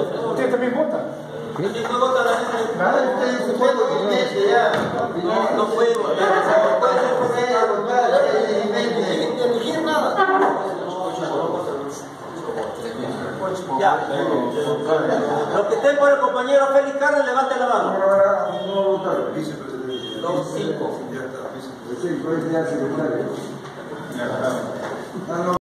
¿Usted también vota? Sí, no vota la gente. Nada, usted dice fuego y mente ya. No puede votar. No puede ser elegir nada. Ya. Los que estén por el compañero Félix Carles, levante la mano. No votar, vicepresidente. 2, 5. Ya está, vicepresidente.